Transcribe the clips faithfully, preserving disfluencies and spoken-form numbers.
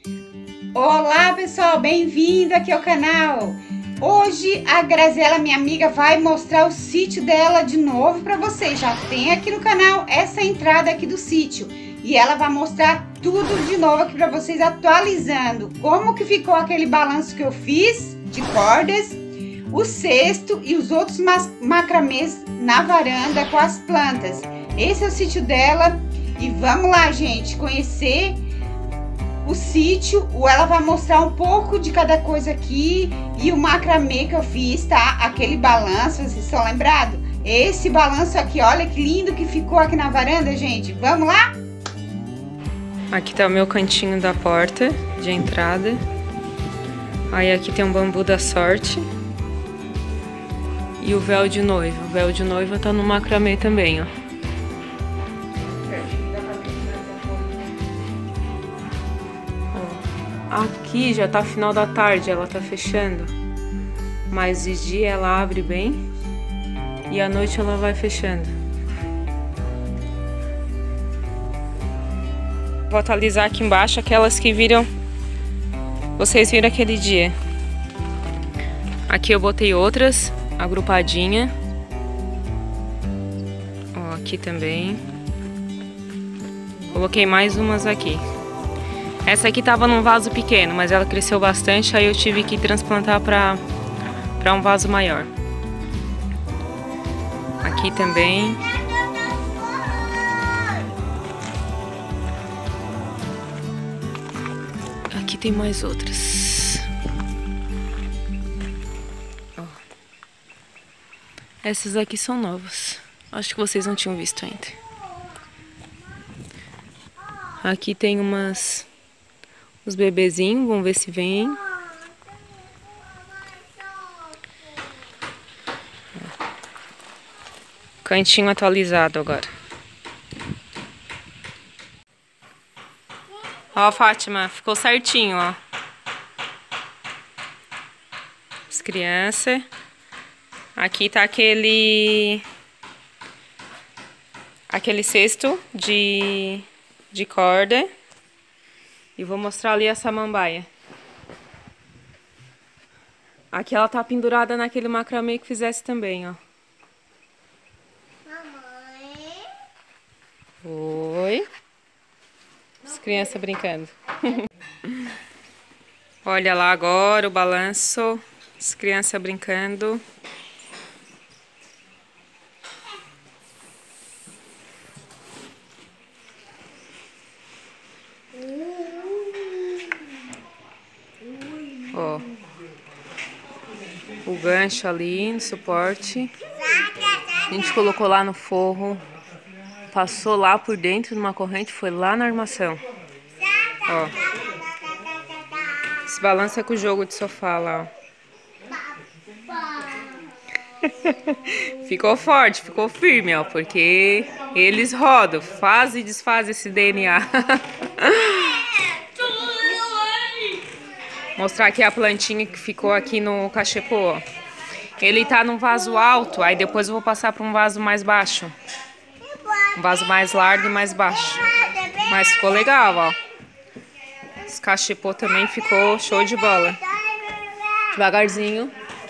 Olá pessoal, bem-vindo aqui ao canal. Hoje a Graziela, minha amiga, vai mostrar o sítio dela de novo para vocês. Já tem aqui no canal essa entrada aqui do sítio e ela vai mostrar tudo de novo aqui para vocês, atualizando como que ficou aquele balanço que eu fiz de cordas, o cesto e os outros macramês na varanda com as plantas. Esse é o sítio dela e vamos lá, gente, conhecer o sítio. Ela vai mostrar um pouco de cada coisa aqui e o macramê que eu fiz, tá? Aquele balanço, vocês estão lembrados? Esse balanço aqui, olha que lindo que ficou aqui na varanda, gente. Vamos lá? Aqui tá o meu cantinho da porta de entrada. Aí aqui tem um bambu da sorte. E o véu de noiva. O véu de noiva tá no macramê também, ó. Aqui já tá final da tarde, ela tá fechando. Mas de dia ela abre bem e à noite ela vai fechando. Vou atualizar aqui embaixo aquelas que viram, vocês viram aquele dia. Aqui eu botei outras agrupadinha. Ó, aqui também. Coloquei mais umas aqui. Essa aqui tava num vaso pequeno, mas ela cresceu bastante, aí eu tive que transplantar para para um vaso maior. Aqui também. Aqui tem mais outras. Ó. Essas aqui são novas. Acho que vocês não tinham visto ainda. Aqui tem umas... os bebezinhos, vamos ver se vem. Cantinho atualizado agora. Ó, Fátima, ficou certinho, ó. As crianças. Aqui tá aquele... aquele cesto de, de corda. E vou mostrar ali a samambaia. Aqui ela tá pendurada naquele macramê que fizesse também, ó. Mamãe. Oi. As crianças brincando. Olha lá agora o balanço. As crianças brincando. Ó, o gancho ali no suporte. A gente colocou lá no forro. Passou lá por dentro numa corrente, foi lá na armação. Ó. Esse balanço é com o jogo de sofá lá, ó. Ficou forte, ficou firme, ó, porque eles rodam, fazem e desfazem esse D N A. Mostrar aqui a plantinha que ficou aqui no cachepô, ó. Ele tá num vaso alto, aí depois eu vou passar para um vaso mais baixo. Um vaso mais largo e mais baixo. Mas ficou legal, ó. Esse cachepô também ficou show de bola. Devagarzinho.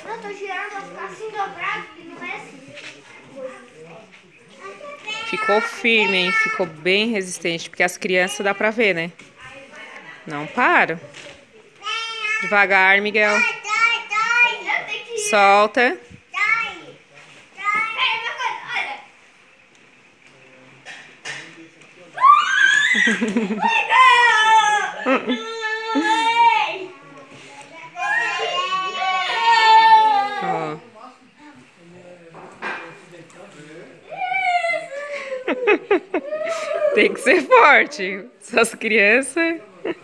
Ficou firme, hein? Ficou bem resistente, porque as crianças dá pra ver, né? Não para. Devagar, Miguel. Solta. Ó. Tem que ser forte. Essas crianças.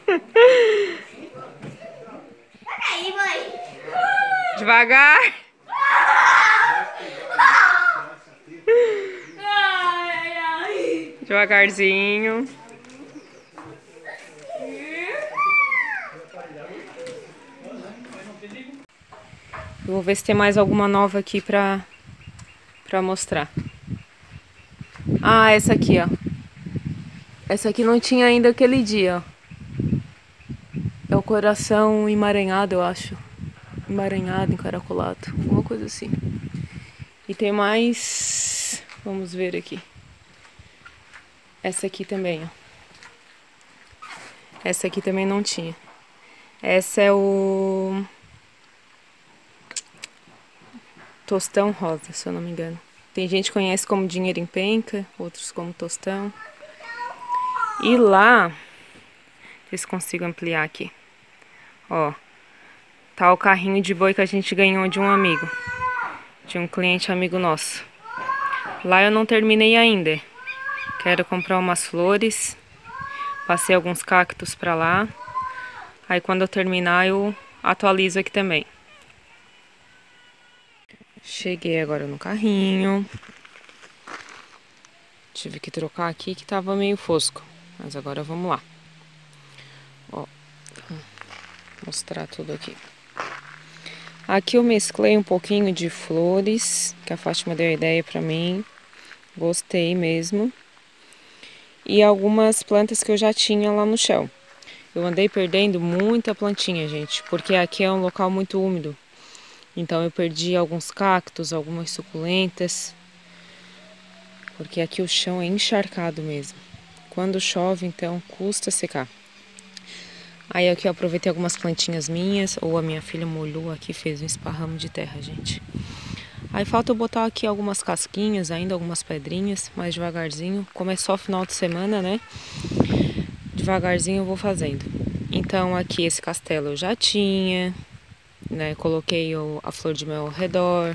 Aí, mãe. Devagar. Devagarzinho. Eu vou ver se tem mais alguma nova aqui pra, pra mostrar. Ah, essa aqui, ó. Essa aqui não tinha ainda aquele dia, ó. Chama coração emaranhado, eu acho. Emaranhado, encaracolado. Alguma coisa assim. E tem mais... Vamos ver aqui. Essa aqui também, ó. Essa aqui também não tinha. Essa é o... Tostão rosa, se eu não me engano. Tem gente que conhece como dinheiro em penca, outros como tostão. E lá... Ver se consigo ampliar aqui. Ó. Tá o carrinho de boi que a gente ganhou de um amigo. De um cliente amigo nosso. Lá eu não terminei ainda. Quero comprar umas flores. Passei alguns cactos pra lá. Aí quando eu terminar eu atualizo aqui também. Cheguei agora no carrinho. Tive que trocar aqui que tava meio fosco. Mas agora vamos lá. Ó. Vou mostrar tudo aqui. Aqui eu mesclei um pouquinho de flores, que a Fátima deu a ideia pra mim. Gostei mesmo. E algumas plantas que eu já tinha lá no chão. Eu andei perdendo muita plantinha, gente, porque aqui é um local muito úmido. Então eu perdi alguns cactos, algumas suculentas. Porque aqui o chão é encharcado mesmo. Quando chove, então, custa secar. Aí aqui eu aproveitei algumas plantinhas minhas, ou a minha filha molhou aqui, fez um esparramo de terra, gente. Aí falta eu botar aqui algumas casquinhas, ainda algumas pedrinhas, mais devagarzinho. Como é só final de semana, né? Devagarzinho eu vou fazendo. Então aqui esse castelo eu já tinha, né? Coloquei o, a flor de mel ao redor.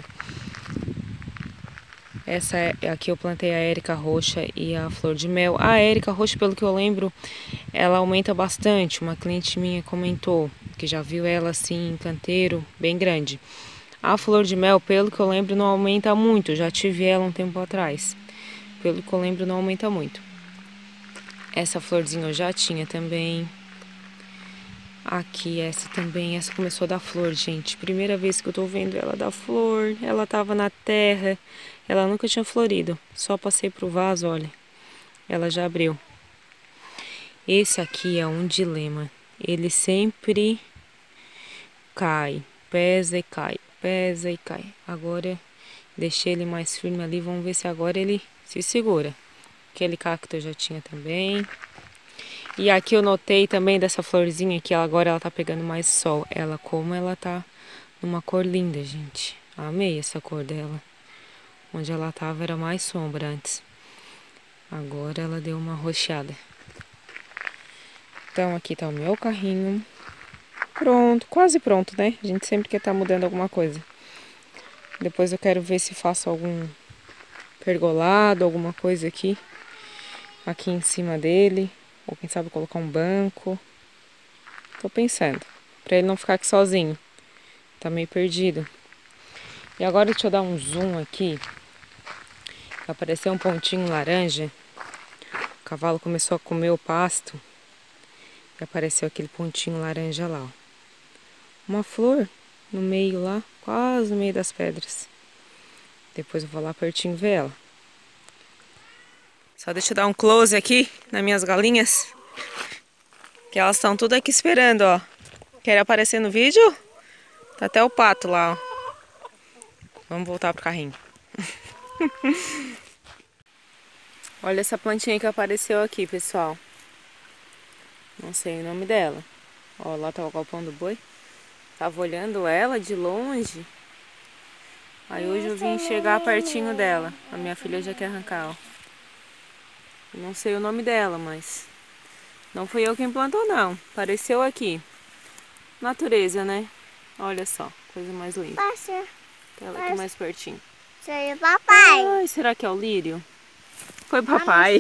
Essa aqui eu plantei a érica roxa e a flor de mel. A érica roxa, pelo que eu lembro, ela aumenta bastante. Uma cliente minha comentou que já viu ela assim em canteiro, bem grande. A flor de mel, pelo que eu lembro, não aumenta muito. Já tive ela um tempo atrás. Pelo que eu lembro, não aumenta muito. Essa florzinha eu já tinha também. Aqui, essa também. Essa começou a dar flor, gente. Primeira vez que eu tô vendo ela dar flor. Ela tava na terra. Ela nunca tinha florido. Só passei pro vaso, olha. Ela já abriu. Esse aqui é um dilema. Ele sempre cai. Pesa e cai. Pesa e cai. Agora, deixei ele mais firme ali. Vamos ver se agora ele se segura. Aquele cacto eu já tinha também. E aqui eu notei também dessa florzinha que agora ela tá pegando mais sol. Ela, como ela tá numa cor linda, gente. Amei essa cor dela. Onde ela tava era mais sombra antes. Agora ela deu uma roxeada. Então aqui tá o meu carrinho. Pronto, quase pronto, né? A gente sempre quer estar mudando alguma coisa. Depois eu quero ver se faço algum pergolado, alguma coisa aqui. Aqui em cima dele. Ou quem sabe colocar um banco. Tô pensando. Pra ele não ficar aqui sozinho. Tá meio perdido. E agora deixa eu dar um zoom aqui. Apareceu um pontinho laranja. O cavalo começou a comer o pasto. E apareceu aquele pontinho laranja lá, ó. Uma flor no meio lá. Quase no meio das pedras. Depois eu vou lá pertinho ver ela. Só deixa eu dar um close aqui nas minhas galinhas. Que elas estão tudo aqui esperando, ó. Quer aparecer no vídeo? Tá até o pato lá, ó. Vamos voltar pro carrinho. Olha essa plantinha que apareceu aqui, pessoal. Não sei o nome dela. Ó, lá tá o galpão do boi. Tava olhando ela de longe. Aí hoje eu vim chegar pertinho dela. A minha filha já quer arrancar, ó. Não sei o nome dela, mas não fui eu quem plantou, não. Apareceu aqui. Natureza, né? Olha só, coisa mais linda. Passa. Ela aqui mais pertinho. Sou o papai. Ai, será que é o lírio? Foi papai.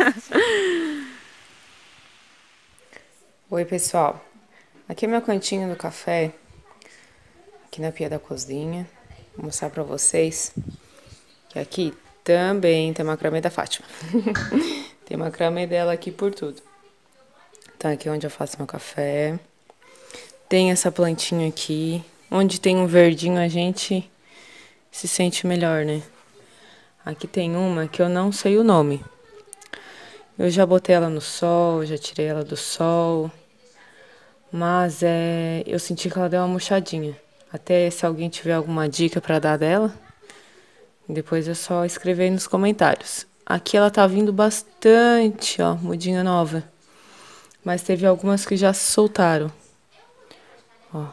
Oi, pessoal. Aqui é meu cantinho do café. Aqui na pia da cozinha. Vou mostrar pra vocês que aqui também tem macramê da Fátima. Tem macramê dela aqui por tudo. Então aqui é onde eu faço meu café. Tem essa plantinha aqui. Onde tem um verdinho a gente se sente melhor, né? Aqui tem uma que eu não sei o nome. Eu já botei ela no sol, já tirei ela do sol. Mas é, eu senti que ela deu uma murchadinha. Até se alguém tiver alguma dica pra dar dela, depois é só escrever aí nos comentários. Aqui ela tá vindo bastante, ó, mudinha nova. Mas teve algumas que já se soltaram. Ó.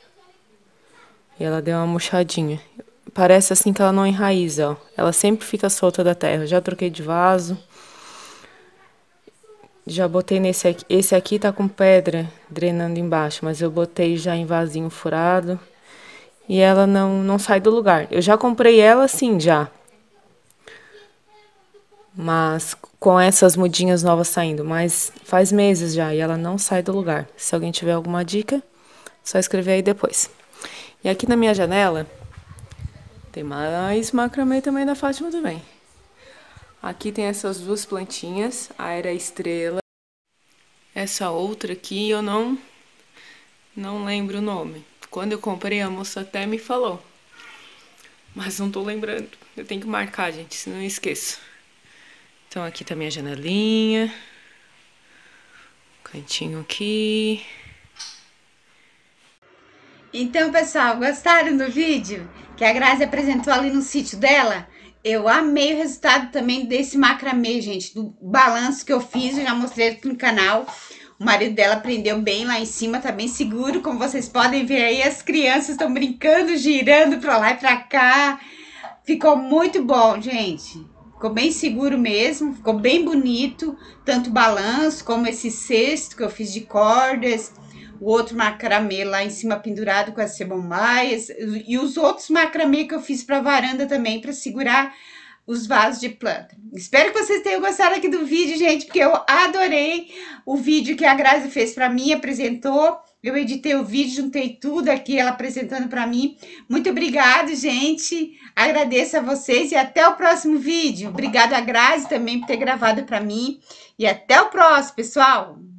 E ela deu uma murchadinha. Parece assim que ela não enraiza, ó. Ela sempre fica solta da terra. Já troquei de vaso. Já botei nesse aqui. Esse aqui tá com pedra drenando embaixo, mas eu botei já em vasinho furado. E ela não, não sai do lugar. Eu já comprei ela assim, já. Mas com essas mudinhas novas saindo. Mas faz meses já e ela não sai do lugar. Se alguém tiver alguma dica, só escrever aí depois. E aqui na minha janela, tem mais macramê também da Fátima também. Aqui tem essas duas plantinhas. A era estrela. Essa outra aqui eu não, não lembro o nome. Quando eu comprei, a moça até me falou. Mas não tô lembrando. Eu tenho que marcar, gente, senão eu esqueço. Então aqui tá minha janelinha. Cantinho aqui. Então, pessoal, gostaram do vídeo que a Grazi apresentou ali no sítio dela? Eu amei o resultado também desse macramê, gente, do balanço que eu fiz, eu já mostrei aqui no canal. O marido dela prendeu bem lá em cima, tá bem seguro, como vocês podem ver aí, as crianças estão brincando, girando pra lá e pra cá. Ficou muito bom, gente. Ficou bem seguro mesmo, ficou bem bonito, tanto o balanço como esse cesto que eu fiz de cordas, o outro macramê lá em cima pendurado com as cebombaias e os outros macramê que eu fiz para varanda também para segurar os vasos de planta. Espero que vocês tenham gostado aqui do vídeo, gente, porque eu adorei o vídeo que a Grazi fez para mim, apresentou. Eu editei o vídeo, juntei tudo aqui, ela apresentando para mim. Muito obrigada, gente. Agradeço a vocês e até o próximo vídeo. Obrigada a Grazi também por ter gravado para mim. E até o próximo, pessoal.